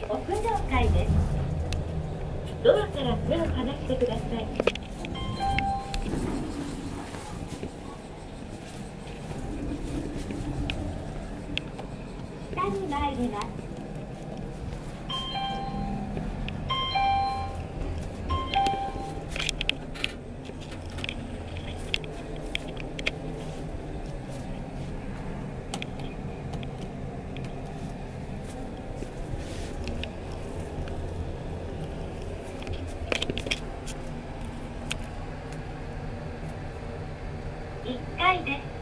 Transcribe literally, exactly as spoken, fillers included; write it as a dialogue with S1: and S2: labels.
S1: 屋上階です。ドアから手を離してください。下に参ります。いっかいです。